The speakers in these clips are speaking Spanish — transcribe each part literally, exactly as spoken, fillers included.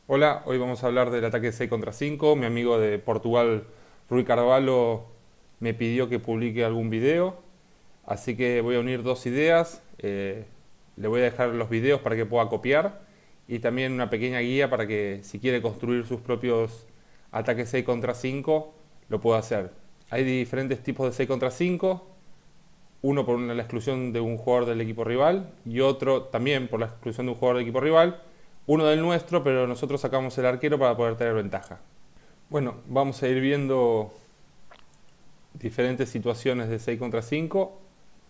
Hola, hoy vamos a hablar del ataque seis contra cinco. Mi amigo de Portugal, Rui Carvalho, me pidió que publique algún video, así que voy a unir dos ideas. Eh, le voy a dejar los videos para que pueda copiar y también una pequeña guía para que si quiere construir sus propios ataques seis contra cinco, lo pueda hacer. Hay diferentes tipos de seis contra cinco, uno por la exclusión de un jugador del equipo rival y otro también por la exclusión de un jugador del equipo rival, uno del nuestro, pero nosotros sacamos el arquero para poder tener ventaja. Bueno, vamos a ir viendo diferentes situaciones de seis contra cinco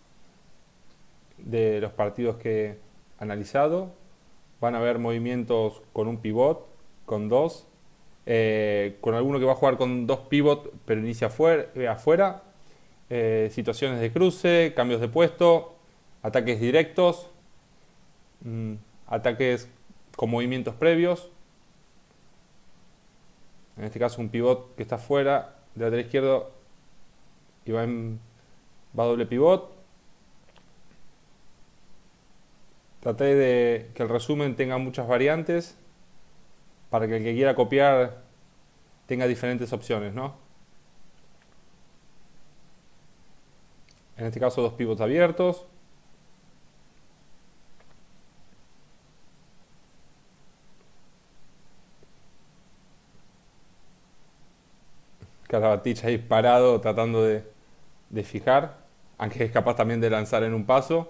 de los partidos que he analizado. Van a haber movimientos con un pivot, con dos, eh, con alguno que va a jugar con dos pivot pero inicia afuera, eh, afuera eh, situaciones de cruce, cambios de puesto, ataques directos, mmm, ataques con movimientos previos. En este caso un pivot que está afuera, de lateral izquierdo, y va, en, va a doble pivot. Traté de que el resumen tenga muchas variantes para que el que quiera copiar tenga diferentes opciones, ¿no? En este caso dos pivots abiertos. Carabatich ahí parado tratando de, de fijar, aunque es capaz también de lanzar en un paso.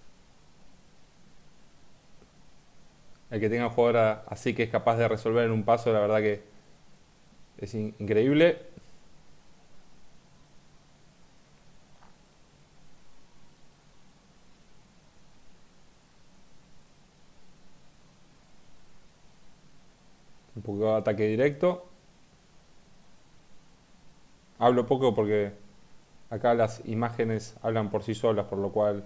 El que tenga un jugador así que es capaz de resolver en un paso, la verdad que es in increíble. Un poco de ataque directo. Hablo poco porque acá las imágenes hablan por sí solas, por lo cual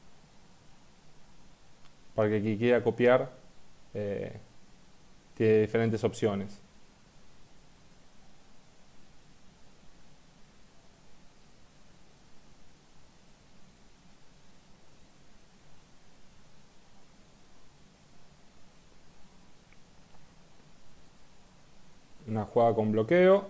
para que el que quiera copiar eh, tiene diferentes opciones. Una jugada con bloqueo,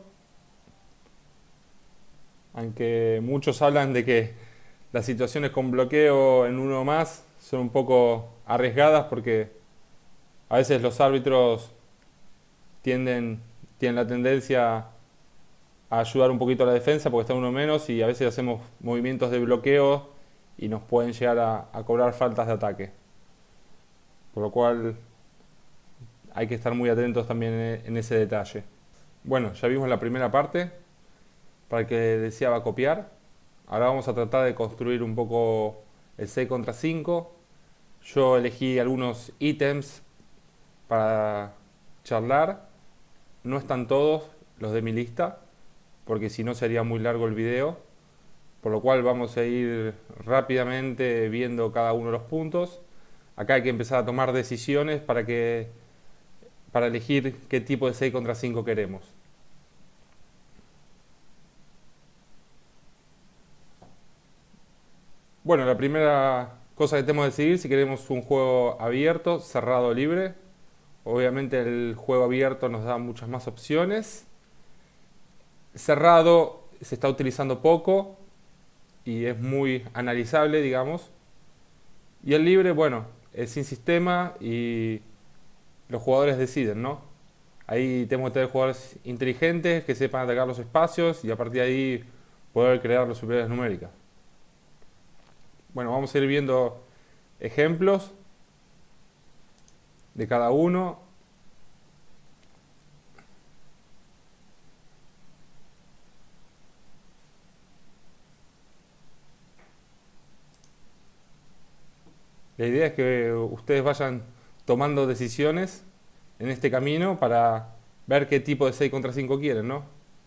aunque muchos hablan de que las situaciones con bloqueo en uno más son un poco arriesgadas porque a veces los árbitros tienden, tienen la tendencia a ayudar un poquito a la defensa porque está uno menos y a veces hacemos movimientos de bloqueo y nos pueden llegar a, a cobrar faltas de ataque. Por lo cual hay que estar muy atentos también en, en ese detalle. Bueno, ya vimos la primera parte para el que deseaba copiar. Ahora vamos a tratar de construir un poco el seis contra cinco. Yo elegí algunos ítems para charlar. No están todos los de mi lista, porque si no sería muy largo el video. Por lo cual vamos a ir rápidamente viendo cada uno de los puntos. Acá hay que empezar a tomar decisiones para, que, para elegir qué tipo de seis contra cinco queremos. Bueno, la primera cosa que tenemos que decidir si queremos un juego abierto, cerrado o libre. Obviamente el juego abierto nos da muchas más opciones. Cerrado se está utilizando poco y es muy analizable, digamos. Y el libre, bueno, es sin sistema y los jugadores deciden, ¿no? Ahí tenemos que tener jugadores inteligentes que sepan atacar los espacios y a partir de ahí poder crear las superioridades numéricas. Bueno, vamos a ir viendo ejemplos de cada uno. La idea es que ustedes vayan tomando decisiones en este camino para ver qué tipo de seis contra cinco quieren, ¿no?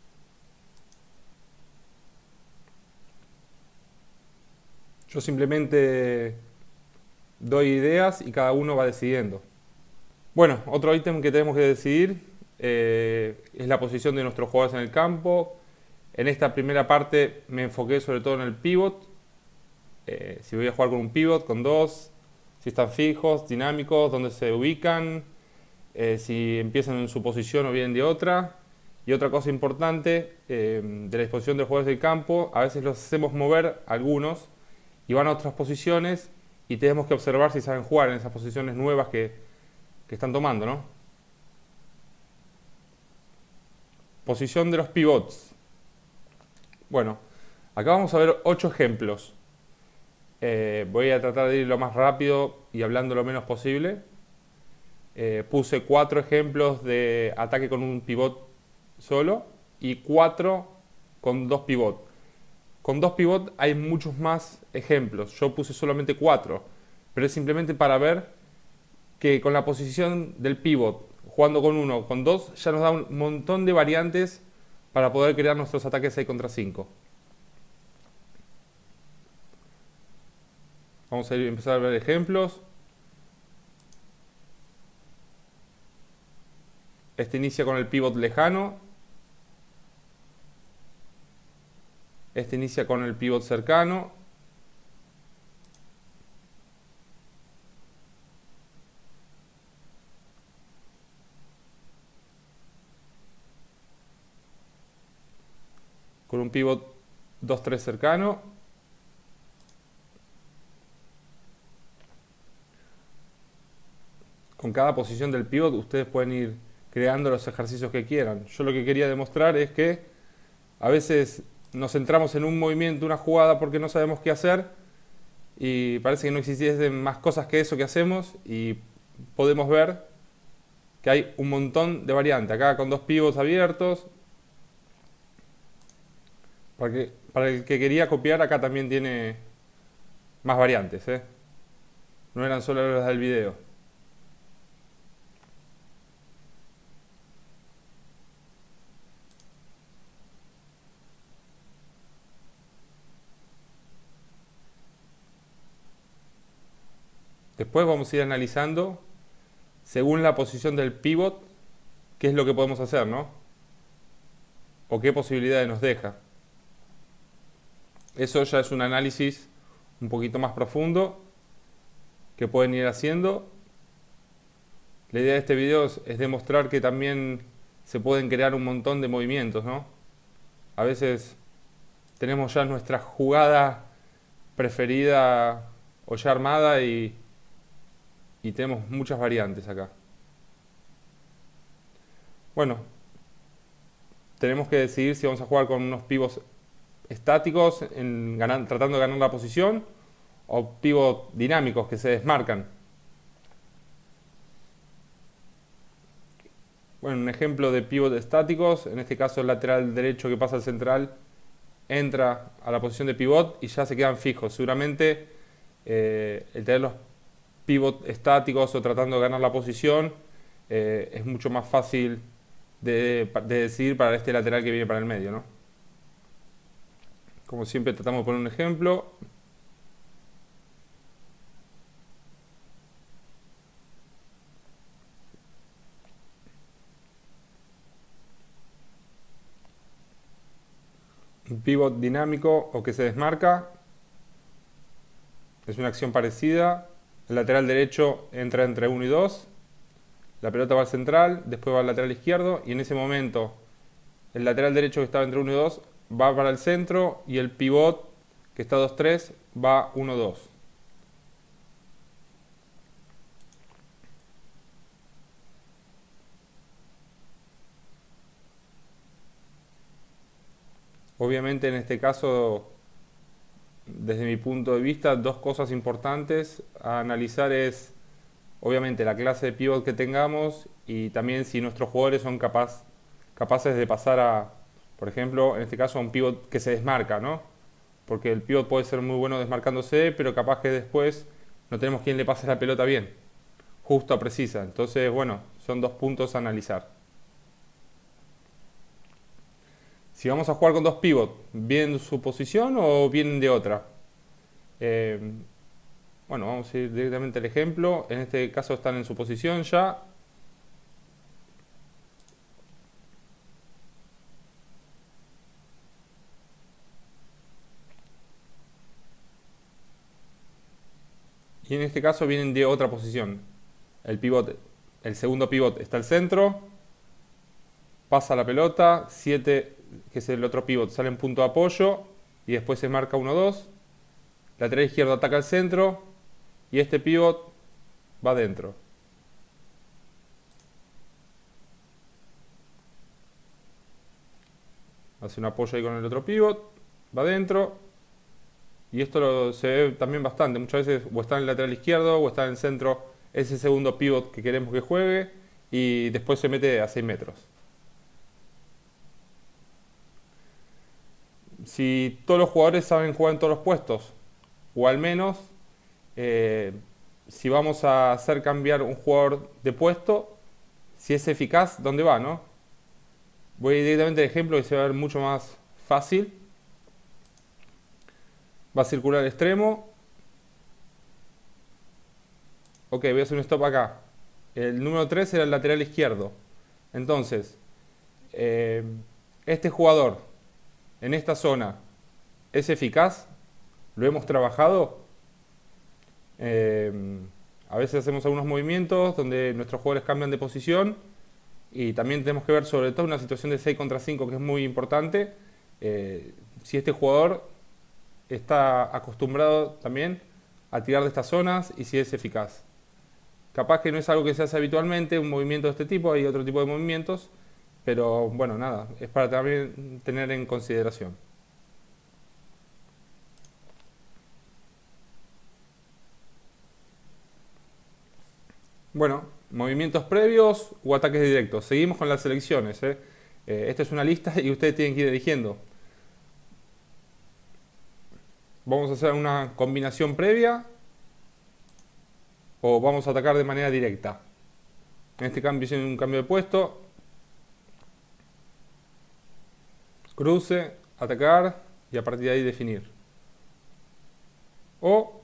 Yo simplemente doy ideas y cada uno va decidiendo. Bueno, otro ítem que tenemos que decidir eh, es la posición de nuestros jugadores en el campo. En esta primera parte me enfoqué sobre todo en el pivot. Eh, si voy a jugar con un pivot, con dos, si están fijos, dinámicos, dónde se ubican. eh, si empiezan en su posición o vienen de otra. Y otra cosa importante eh, de la disposición de los jugadores del campo, a veces los hacemos mover algunos y van a otras posiciones y tenemos que observar si saben jugar en esas posiciones nuevas que, que están tomando, ¿no? Posición de los pivots. Bueno, acá vamos a ver ocho ejemplos. Eh, voy a tratar de ir lo más rápido y hablando lo menos posible. Eh, puse cuatro ejemplos de ataque con un pivot solo y cuatro con dos pivot. Con dos pivot hay muchos más ejemplos. Yo puse solamente cuatro, pero es simplemente para ver que con la posición del pivot, jugando con uno o con dos, ya nos da un montón de variantes para poder crear nuestros ataques seis contra cinco. Vamos a ir a empezar a ver ejemplos. Este inicia con el pivot lejano. Este inicia con el pivot cercano. Con un pivot dos tres cercano. Con cada posición del pivot ustedes pueden ir creando los ejercicios que quieran. Yo lo que quería demostrar es que a veces nos centramos en un movimiento, una jugada porque no sabemos qué hacer y parece que no existen más cosas que eso que hacemos y podemos ver que hay un montón de variantes. Acá con dos pivots abiertos. Para, que, para el que quería copiar, acá también tiene más variantes, ¿eh? No eran solo las del video. Después vamos a ir analizando, según la posición del pivot, qué es lo que podemos hacer, ¿no? O qué posibilidades nos deja. Eso ya es un análisis un poquito más profundo que pueden ir haciendo. La idea de este video es, es demostrar que también se pueden crear un montón de movimientos, ¿no? A veces tenemos ya nuestra jugada preferida o ya armada y, y tenemos muchas variantes acá. Bueno, tenemos que decidir si vamos a jugar con unos pivots estáticos en ganar, tratando de ganar la posición o pivots dinámicos que se desmarcan. Bueno, un ejemplo de pivot estáticos, en este caso el lateral derecho que pasa al central entra a la posición de pivot y ya se quedan fijos. Seguramente eh, el tener los pivot estáticos o tratando de ganar la posición eh, es mucho más fácil de, de decidir para este lateral que viene para el medio, ¿no? Como siempre tratamos de poner un ejemplo. Un pivot dinámico o que se desmarca. Es una acción parecida. El lateral derecho entra entre uno y dos. La pelota va al central, después va al lateral izquierdo y en ese momento el lateral derecho que estaba entre uno y dos va para el centro y el pivot que está dos tres va uno dos. Obviamente en este caso, desde mi punto de vista, dos cosas importantes a analizar es obviamente la clase de pivot que tengamos y también si nuestros jugadores son capaz, capaces de pasar a, por ejemplo, en este caso a un pivot que se desmarca, ¿no? Porque el pivot puede ser muy bueno desmarcándose, pero capaz que después no tenemos quien le pase la pelota bien, justo a precisa. Entonces, bueno, son dos puntos a analizar. Si vamos a jugar con dos pivots, ¿vienen de su posición o vienen de otra? Eh, bueno, vamos a ir directamente al ejemplo. En este caso están en su posición ya. Y en este caso vienen de otra posición. El pivot el segundo pivot está al centro, pasa la pelota, siete, que es el otro pivot, sale en punto de apoyo y después se marca uno dos. Lateral izquierdo ataca al centro y este pivot va adentro. Hace un apoyo ahí con el otro pivot, va adentro. Y esto lo, se ve también bastante. Muchas veces o está en el lateral izquierdo o está en el centro ese segundo pivot que queremos que juegue y después se mete a seis metros. Si todos los jugadores saben jugar en todos los puestos, o al menos eh, si vamos a hacer cambiar un jugador de puesto, si es eficaz, ¿dónde va, no? Voy directamente al ejemplo que se va a ver mucho más fácil. Va a circular al extremo. Ok, voy a hacer un stop acá. El número tres era el lateral izquierdo. Entonces, eh, este jugador en esta zona es eficaz. Lo hemos trabajado. Eh, a veces hacemos algunos movimientos donde nuestros jugadores cambian de posición. Y también tenemos que ver sobre todo una situación de seis contra cinco que es muy importante. Eh, si este jugador está acostumbrado también a tirar de estas zonas y si es eficaz. Capaz que no es algo que se hace habitualmente, un movimiento de este tipo, hay otro tipo de movimientos, pero bueno, nada, es para también tener en consideración. Bueno, movimientos previos o ataques directos. Seguimos con las selecciones. ¿eh? Eh, esta es una lista y ustedes tienen que ir eligiendo. Vamos a hacer una combinación previa o vamos a atacar de manera directa. En este cambio hice un cambio de puesto. Cruce, atacar y a partir de ahí definir. O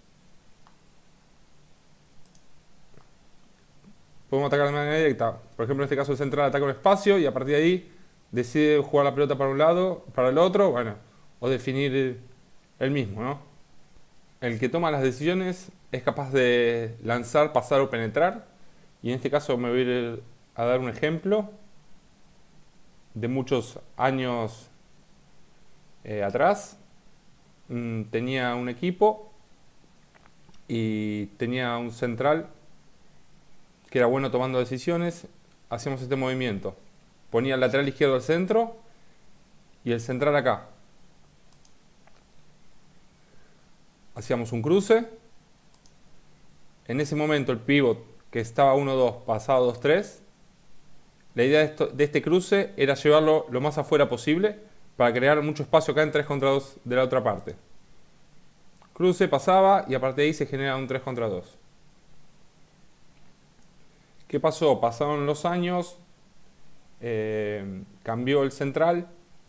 podemos atacar de manera directa. Por ejemplo, en este caso el central ataca un espacio y a partir de ahí decide jugar la pelota para un lado, para el otro, bueno, o definir el mismo, ¿no? El que toma las decisiones es capaz de lanzar, pasar o penetrar. Y en este caso me voy a ir a dar un ejemplo de muchos años eh, atrás. Mm, tenía un equipo y tenía un central que era bueno tomando decisiones. Hacíamos este movimiento. Ponía el lateral izquierdo al centro y el central acá. Hacíamos un cruce. En ese momento el pivot que estaba uno dos pasaba dos tres. La idea de, esto, de este cruce era llevarlo lo más afuera posible para crear mucho espacio acá en tres contra dos de la otra parte. Cruce, pasaba y a partir de ahí se genera un tres contra dos. ¿Qué pasó? Pasaron los años, eh, cambió el central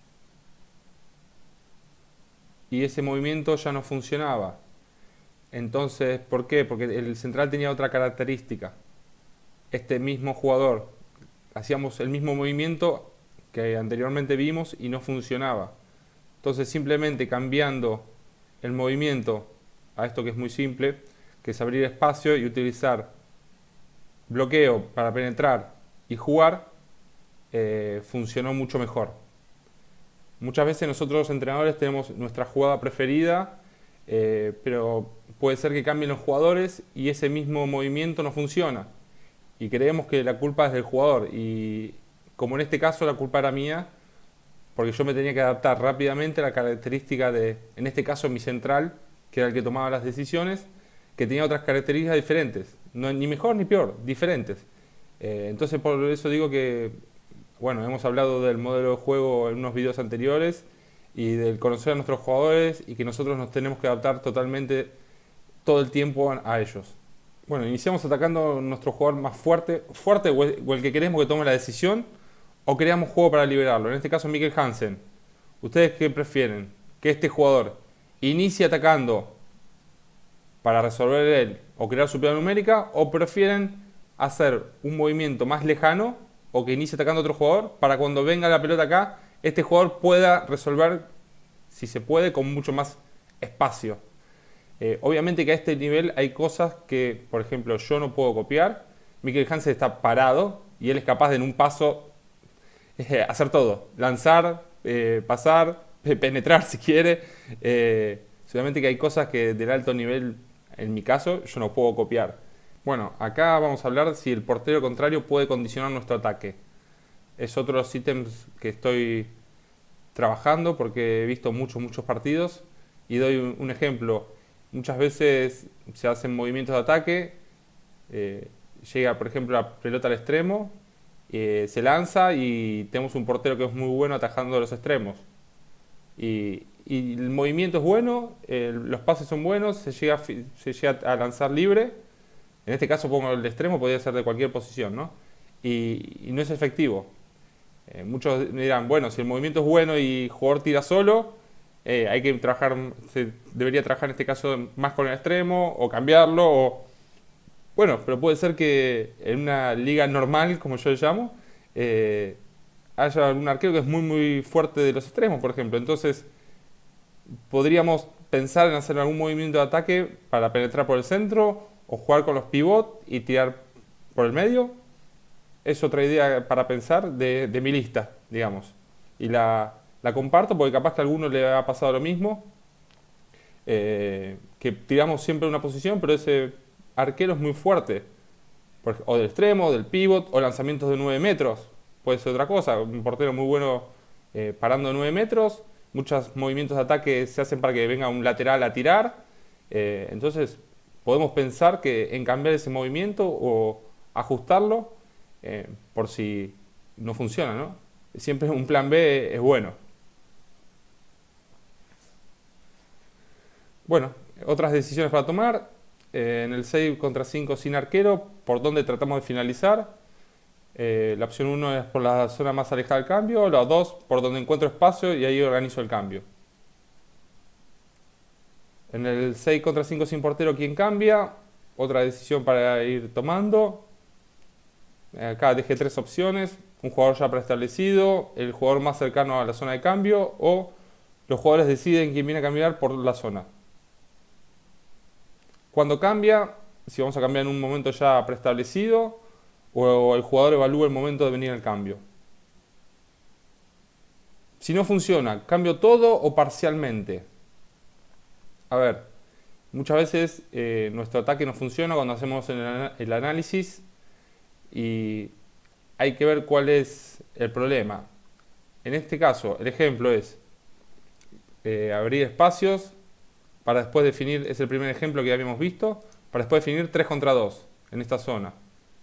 y ese movimiento ya no funcionaba. Entonces, ¿por qué? Porque el central tenía otra característica. Este mismo jugador, hacíamos el mismo movimiento que anteriormente vimos y no funcionaba. Entonces, simplemente cambiando el movimiento a esto que es muy simple, que es abrir espacio y utilizar bloqueo para penetrar y jugar, eh, funcionó mucho mejor. Muchas veces nosotros los entrenadores tenemos nuestra jugada preferida, eh, pero puede ser que cambien los jugadores y ese mismo movimiento no funciona. Y creemos que la culpa es del jugador. Y como en este caso la culpa era mía, porque yo me tenía que adaptar rápidamente a la característica de, en este caso mi central, que era el que tomaba las decisiones, que tenía otras características diferentes. No, ni mejor ni peor, diferentes. Eh, entonces por eso digo que, bueno, hemos hablado del modelo de juego en unos videos anteriores y del conocer a nuestros jugadores y que nosotros nos tenemos que adaptar totalmente todo el tiempo a, a ellos. Bueno, iniciamos atacando a nuestro jugador más fuerte, fuerte o el, o el que queremos que tome la decisión, o creamos juego para liberarlo. En este caso Mikkel Hansen. ¿Ustedes qué prefieren? Que este jugador inicie atacando para resolver él o crear su pelota numérica, o prefieren hacer un movimiento más lejano o que inicie atacando a otro jugador para cuando venga la pelota acá, este jugador pueda resolver, si se puede, con mucho más espacio. Eh, obviamente que a este nivel hay cosas que, por ejemplo, yo no puedo copiar Mikkel Hansen está parado y él es capaz de en un paso eh, hacer todo. Lanzar, eh, pasar, penetrar si quiere. Eh, solamente que hay cosas que del alto nivel, en mi caso, yo no puedo copiar. Bueno, acá vamos a hablar si el portero contrario puede condicionar nuestro ataque. Es otro de los ítems que estoy trabajando porque he visto muchos, muchos partidos. Y doy un, un ejemplo. Muchas veces se hacen movimientos de ataque. Eh, llega, por ejemplo, la pelota al extremo. Eh, se lanza y tenemos un portero que es muy bueno atajando los extremos. Y, y el movimiento es bueno, eh, los pases son buenos, se llega, se llega a lanzar libre. En este caso pongo el extremo, podría ser de cualquier posición, ¿no? Y, y no es efectivo. Eh, muchos me dirán, bueno, si el movimiento es bueno y el jugador tira solo, eh, hay que trabajar, se debería trabajar en este caso más con el extremo o cambiarlo. O, bueno, pero puede ser que en una liga normal, como yo le llamo, eh, haya algún arquero que es muy muy fuerte de los extremos, por ejemplo. Entonces, podríamos pensar en hacer algún movimiento de ataque para penetrar por el centro o jugar con los pivot y tirar por el medio. Es otra idea para pensar de, de mi lista, digamos. Y la, la comparto porque capaz que a alguno le ha pasado lo mismo. Eh, que tiramos siempre una posición, pero ese arquero es muy fuerte. Por, o del extremo, o del pivot, o lanzamientos de nueve metros. Puede ser otra cosa. Un portero muy bueno eh, parando de nueve metros. Muchos movimientos de ataque se hacen para que venga un lateral a tirar. Eh, entonces, podemos pensar que en cambiar ese movimiento o ajustarlo eh, por si no funciona, ¿no? Siempre un plan B es bueno. Bueno, otras decisiones para tomar. Eh, en el seis contra cinco sin arquero, ¿por dónde tratamos de finalizar? Eh, la opción uno es por la zona más alejada del cambio, la dos por donde encuentro espacio y ahí organizo el cambio. En el seis contra cinco sin portero, ¿quién cambia? Otra decisión para ir tomando. Acá dejé tres opciones: un jugador ya preestablecido, el jugador más cercano a la zona de cambio o los jugadores deciden quién viene a cambiar por la zona. Cuando cambia, si vamos a cambiar en un momento ya preestablecido o el jugador evalúa el momento de venir al cambio. Si no funciona, ¿cambio todo o parcialmente? A ver, muchas veces eh, nuestro ataque no funciona cuando hacemos el, el análisis y hay que ver cuál es el problema. En este caso, el ejemplo es eh, abrir espacios para después definir, es el primer ejemplo que ya habíamos visto, para después definir tres contra dos en esta zona.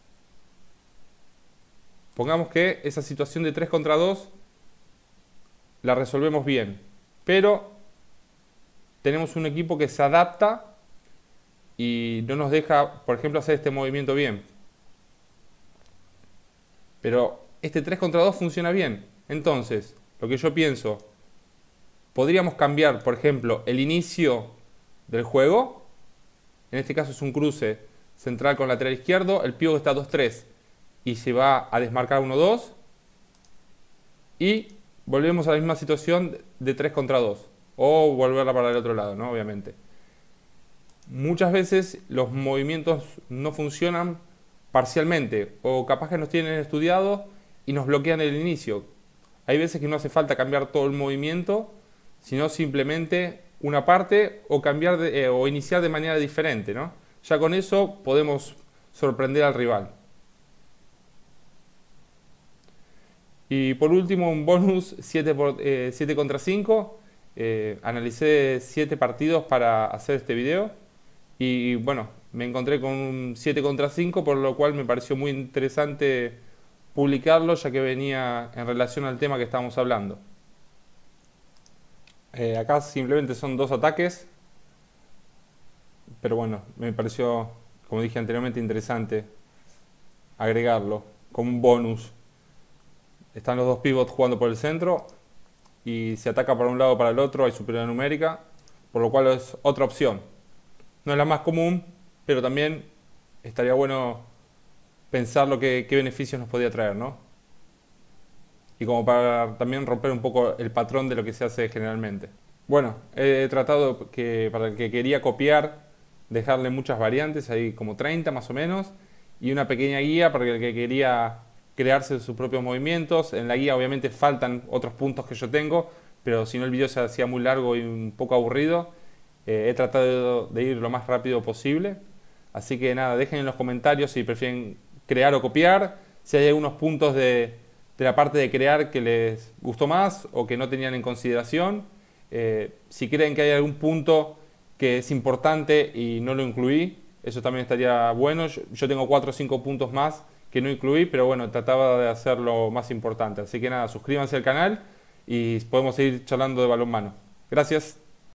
Pongamos que esa situación de tres contra dos la resolvemos bien, pero tenemos un equipo que se adapta y no nos deja, por ejemplo, hacer este movimiento bien. Pero este tres contra dos funciona bien. Entonces, lo que yo pienso, podríamos cambiar, por ejemplo, el inicio del juego. En este caso es un cruce central con lateral izquierdo. El pívot está dos tres y se va a desmarcar uno dos. Y volvemos a la misma situación de tres contra dos. O volverla para el otro lado, ¿no? Obviamente. Muchas veces los movimientos no funcionan parcialmente. O capaz que nos tienen estudiado y nos bloquean el inicio. Hay veces que no hace falta cambiar todo el movimiento, sino simplemente una parte o cambiar de, eh, o iniciar de manera diferente, ¿no? Ya con eso podemos sorprender al rival. Y por último, un bonus siete, por, eh, siete contra cinco. Eh, analicé siete partidos para hacer este video. Y bueno, me encontré con un siete contra cinco, por lo cual me pareció muy interesante publicarlo, ya que venía en relación al tema que estábamos hablando. Eh, acá simplemente son dos ataques. Pero bueno, me pareció, como dije anteriormente, interesante agregarlo como un bonus. Están los dos pivots jugando por el centro y se ataca para un lado o para el otro, hay superioridad numérica, por lo cual es otra opción. No es la más común, pero también estaría bueno pensar lo que, qué beneficios nos podía traer, ¿no? Y como para también romper un poco el patrón de lo que se hace generalmente. Bueno, he tratado que para el que quería copiar, dejarle muchas variantes, hay como treinta más o menos, y una pequeña guía para el que quería crearse sus propios movimientos. En la guía obviamente faltan otros puntos que yo tengo, pero si no el video se hacía muy largo y un poco aburrido, eh, he tratado de ir lo más rápido posible. Así que nada, dejen en los comentarios si prefieren crear o copiar, si hay algunos puntos de, de la parte de crear que les gustó más o que no tenían en consideración. Eh, si creen que hay algún punto que es importante y no lo incluí, eso también estaría bueno. Yo, yo tengo cuatro o cinco puntos más que no incluí, pero bueno, trataba de hacer lo más importante. Así que nada, suscríbanse al canal y podemos seguir charlando de balonmano. Gracias.